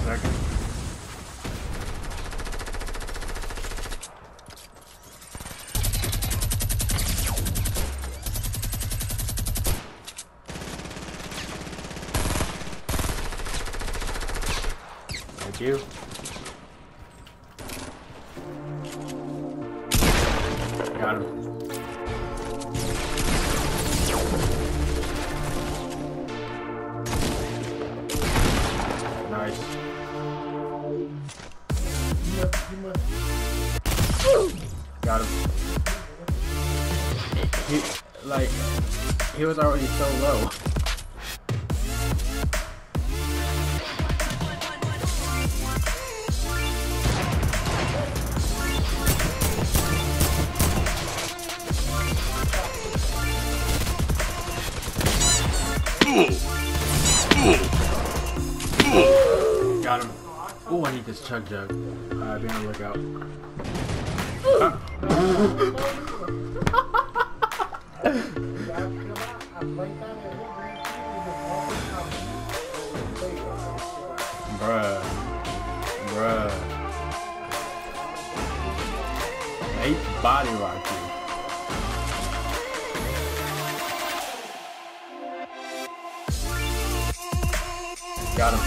second. Thank you. Got him. Nice. Got him. He was already so low. Got him. Oh, I need this chug jug. Be on the lookout. Bruh. They body rock you. Got him.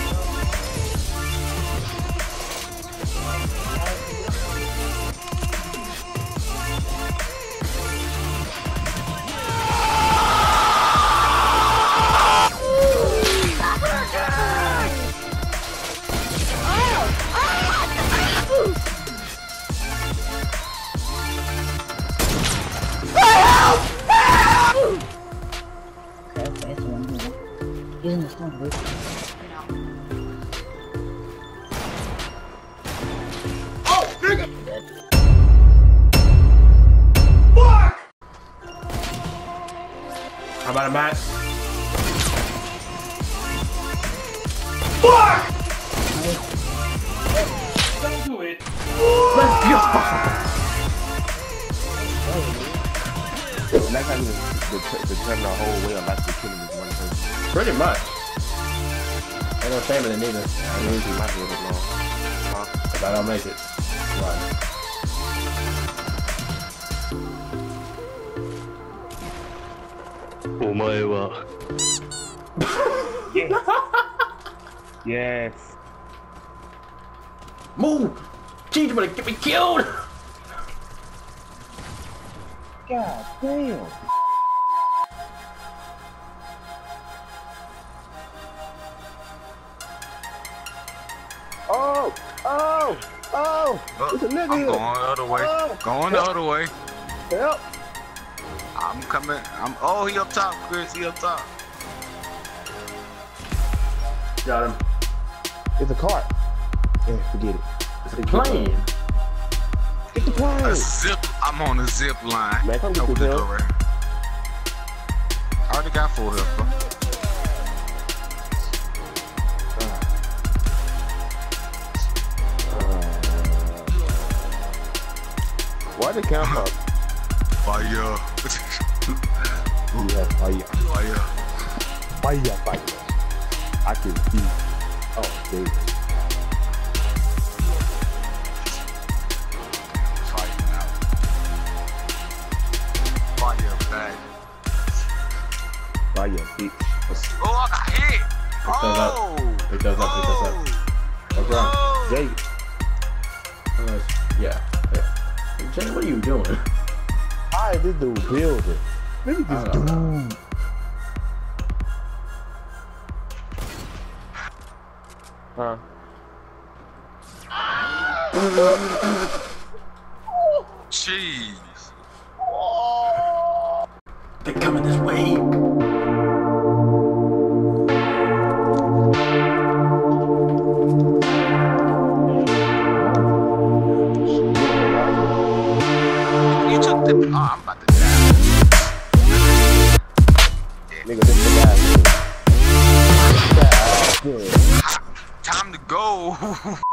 How about a match? Fuck! Don't do it. Let's go! That's how to turn the whole way unless you're killing this one person. Pretty much. Ain't no shame in it neither. I mean, you might be able to know. If I don't make it. Right. Yes. Move! Jeez, you better get me killed! God damn. Oh! There's a nigga I'm here. going the other way. Going the other way. Help! I'm coming. Oh, he up top, Chris. He up top. Got him. It's a cart. Yeah, forget it. It's a plane. Get the plane. I'm on the zip line. Man, come get Open this the hill. door right here. I already got full health, bro. Why the camp up? Fire. Yeah, fire. Fire. I can see. Oh, dude. Fighting out. Fire back. Fire, bitch. Oh, I got hit. Pick those up. What's wrong? Jay. Yeah. Jenny, what are you doing? How is this dude building? Look at this dude. Huh? Jeez. They're coming this way. You took the. Oh, I'm about to die. Nigga, this the last one. Time to go.